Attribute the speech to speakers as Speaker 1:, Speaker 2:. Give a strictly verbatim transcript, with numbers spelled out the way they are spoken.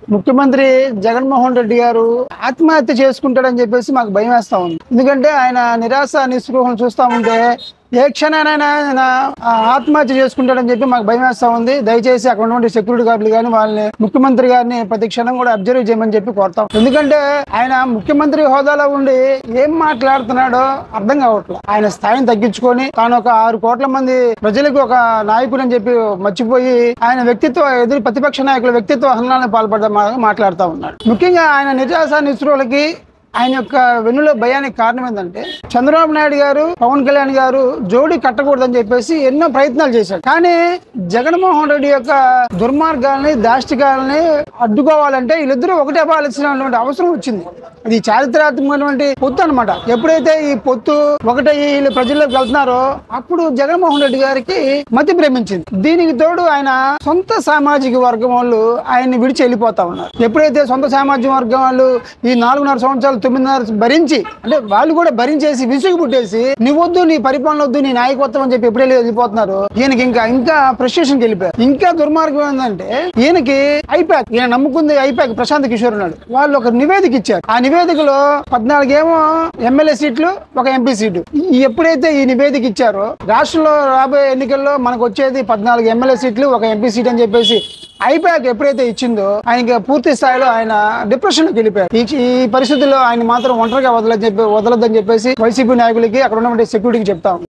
Speaker 1: ముఖ్యమంత్రి జగన్మోహన్ రెడ్డి గారు ఆత్మహత్య చేసుకుంటాడని చెప్పేసి మాకు భయం వేస్తా ఉంది. ఎందుకంటే ఆయన నిరాశ నిస్పృహను చూస్తా ఉంటే ఏ క్షణానైనా ఆయన ఆత్మహత్య చేసుకుంటాడని చెప్పి మాకు భయం వేస్తా ఉంది. దయచేసి అక్కడ ఉన్నటువంటి సెక్యూరిటీ గార్డులు కానీ వాళ్ళని ముఖ్యమంత్రి గారిని ప్రతి క్షణం కూడా అబ్జర్వ్ చేయమని చెప్పి కోరుతాం. ఎందుకంటే ఆయన ముఖ్యమంత్రి హోదాలో ఉండి ఏం మాట్లాడుతున్నాడో అర్థం కావట్లేదు. ఆయన స్థాయిని తగ్గించుకొని తాను ఒక ఆరు కోట్ల మంది ప్రజలకు ఒక నాయకుడు అని చెప్పి మర్చిపోయి ఆయన వ్యక్తిత్వ ఎదురు ప్రతిపక్ష నాయకుల వ్యక్తిత్వ హననాలను పాల్పడ్డ మాట్లాడుతూ ఉన్నాడు. ముఖ్యంగా ఆయన నిరాశ నిస్పృహలకి ఆయన యొక్క వెన్నులో భయానికి కారణం ఏంటంటే చంద్రబాబు నాయుడు గారు పవన్ కళ్యాణ్ గారు జోడీ కట్టకూడదని చెప్పేసి ఎన్నో ప్రయత్నాలు చేశారు. కానీ జగన్మోహన్ రెడ్డి యొక్క దుర్మార్గాలని దాష్టికాలని అడ్డుకోవాలంటే వీళ్ళిద్దరూ ఒకటే అవ్వాల్సినటువంటి అవసరం వచ్చింది. అది చారిత్రాత్మకమైనటువంటి పొత్తు అనమాట. ఎప్పుడైతే ఈ పొత్తు ఒకటే వీళ్ళు ప్రజల్లోకి వెళ్తున్నారో అప్పుడు జగన్మోహన్ రెడ్డి గారికి మతి ప్రేమించింది. దీనికి తోడు ఆయన సొంత సామాజిక వర్గం వాళ్ళు ఆయన్ని విడిచి వెళ్ళిపోతా ఉన్నారు. ఎప్పుడైతే సొంత సామాజిక వర్గం వాళ్ళు ఈ నాలుగున్నర సంవత్సరాలు తొమ్మిదిన్నర భరించి అంటే వాళ్ళు కూడా భరించేసి విసుగు పుట్టేసి నువ్వొద్దు నీ పరిపాలన వద్దు నీ నాయకత్వం అని చెప్పి ఎప్పుడే వెళ్ళిపోతున్నారు. ఈయనకి ఇంకా ఇంకా ఫ్రస్ట్రేషన్కి వెళ్ళిపోయారు. ఇంకా దుర్మార్గం ఏంటంటే ఈయనకి ఐపాక్ ఈయన నమ్ముకుంది ఐపాక్ ప్రశాంత్ కిషోర్ ఉన్నాడు. వాళ్ళు ఒక నివేదిక ఇచ్చారు. ఆ నివేదికలో పద్నాలుగేమో ఎమ్మెల్యే సీట్లు ఒక ఎంపీ సీటు. ఎప్పుడైతే ఈ నివేదిక ఇచ్చారో రాష్ట్రంలో రాబోయే ఎన్నికల్లో మనకు వచ్చేది పద్నాలుగు ఎమ్మెల్యే సీట్లు ఒక ఎంపీ సీట్ అని చెప్పేసి ఐపాక్ ఎప్పుడైతే ఇచ్చిందో ఆయన పూర్తి స్థాయిలో ఆయన డిప్రెషన్కి వెళ్ళిపోయారు. ఈ పరిస్థితుల్లో ఆయన మాత్రం ఒంటరిగా వదలని చెప్పి వదలొద్దని చెప్పేసి వైసీపీ నాయకులకి అక్కడ ఉన్నటువంటి సెక్యూరిటీకి చెప్తాం.